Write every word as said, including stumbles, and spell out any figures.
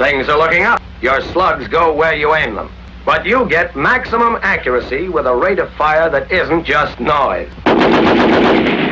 Things are looking up. Your slugs go where you aim them. But you get maximum accuracy with a rate of fire that isn't just noise.